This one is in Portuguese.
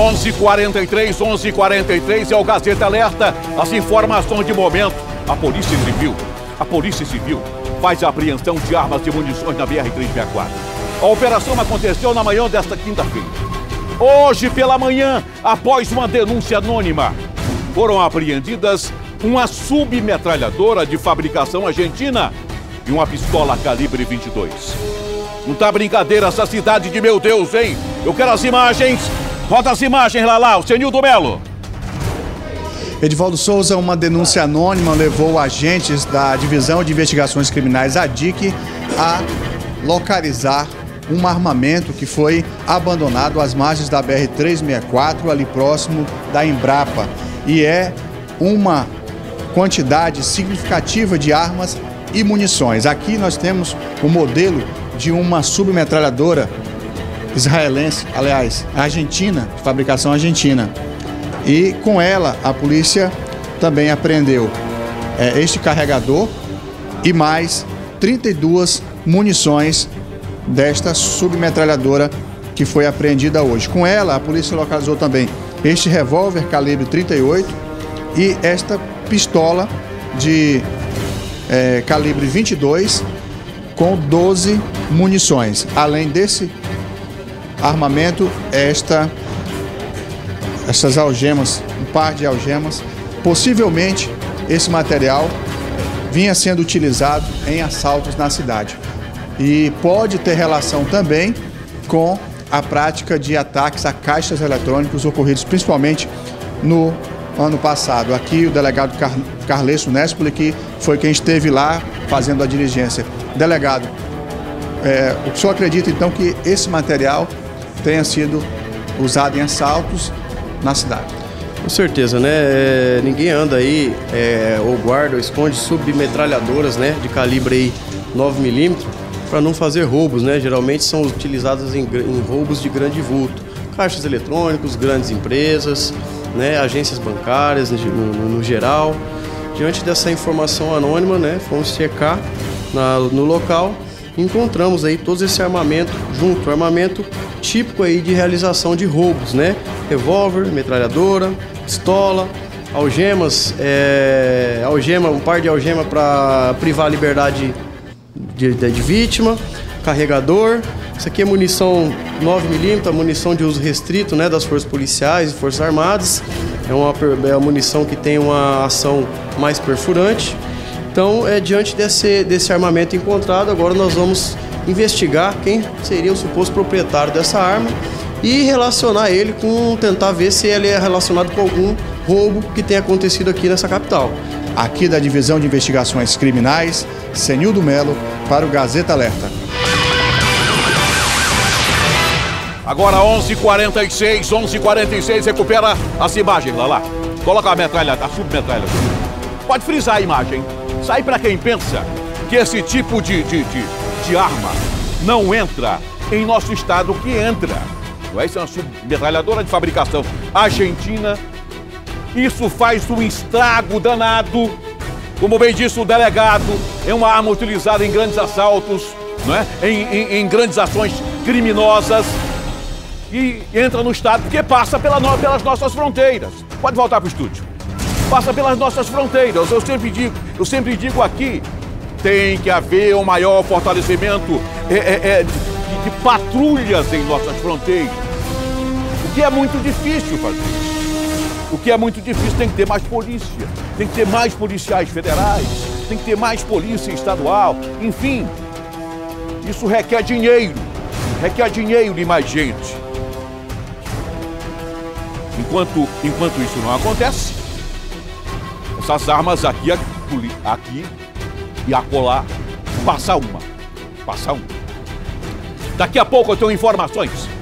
11h43, 11h43 é o Gazeta Alerta. As informações de momento. A Polícia Civil faz a apreensão de armas e munições na BR-364. A operação aconteceu na manhã desta quinta-feira. Hoje pela manhã, após uma denúncia anônima, foram apreendidas uma submetralhadora de fabricação argentina e uma pistola calibre 22. Não tá brincadeira essa cidade de meu Deus, hein? Eu quero as imagens. Roda as imagens lá, o Senildo Melo. Edivaldo Souza, uma denúncia anônima levou agentes da Divisão de Investigações Criminais, a DIC, a localizar um armamento que foi abandonado às margens da BR-364, ali próximo da Embrapa. E é uma quantidade significativa de armas e munições. Aqui nós temos o modelo de uma submetralhadora israelense, aliás, argentina, de fabricação argentina. E com ela a polícia também apreendeu este carregador e mais 32 munições desta submetralhadora que foi apreendida hoje. Com ela a polícia localizou também este revólver calibre 38 e esta pistola de calibre 22 com 12 munições. Além desse armamento, essas algemas, um par de algemas. Possivelmente esse material vinha sendo utilizado em assaltos na cidade e pode ter relação também com a prática de ataques a caixas eletrônicos ocorridos principalmente no ano passado. Aqui o delegado Carlesso Nespoli, que foi quem esteve lá fazendo a diligência. Delegado, o senhor acredita então que esse material tenha sido usado em assaltos na cidade? Com certeza, né? Ninguém anda aí ou guarda ou esconde submetralhadoras, né, de calibre aí 9mm para não fazer roubos, né? Geralmente são utilizadas em roubos de grande vulto. Caixas eletrônicos, grandes empresas, né, agências bancárias no geral. Diante dessa informação anônima, né, fomos checar no local e encontramos aí todo esse armamento junto, armamento típico aí de realização de roubos, né? Revólver, metralhadora, pistola, algemas, um par de algema para privar a liberdade de vítima, carregador. Isso aqui é munição 9mm, munição de uso restrito, né, das forças policiais e forças armadas. É uma munição que tem uma ação mais perfurante. Então, diante desse armamento encontrado, agora nós vamos investigar quem seria o suposto proprietário dessa arma e relacionar ele tentar ver se ele é relacionado com algum roubo que tenha acontecido aqui nessa capital. Aqui da Divisão de Investigações Criminais, Senildo Melo, para o Gazeta Alerta. Agora 11h46, recupera as imagens, lá. Coloca a submetralhadora. Pode frisar a imagem. Sai para quem pensa que esse tipo de arma não entra em nosso estado, que entra. Essa é uma submetralhadora de fabricação argentina. Isso faz um estrago danado. Como bem disse o delegado, é uma arma utilizada em grandes assaltos, não é? Em grandes ações criminosas. E entra no estado porque passa pelas nossas fronteiras. Pode voltar para o estúdio. Passa pelas nossas fronteiras. Eu sempre digo aqui, tem que haver um maior fortalecimento de patrulhas em nossas fronteiras. O que é muito difícil fazer. O que é muito difícil, tem que ter mais polícia, tem que ter mais policiais federais, tem que ter mais polícia estadual, enfim. Isso requer dinheiro de mais gente. Enquanto isso não acontece, essas armas aqui e acolá, passa uma. Daqui a pouco eu tenho informações